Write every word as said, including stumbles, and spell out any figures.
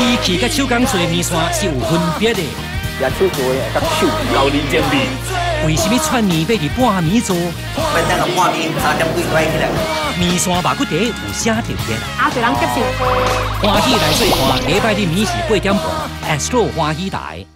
机器甲手工做的面线是有分别的。 也手做的甲手高人精味。 为什么串面要伫半暝做？ 要等个半暝三点几摆起来。 面线肉骨茶有啥特别？ 阿侪人接受。 欢喜来做伴，礼拜日暝是八点半 ，Astro 欢喜台。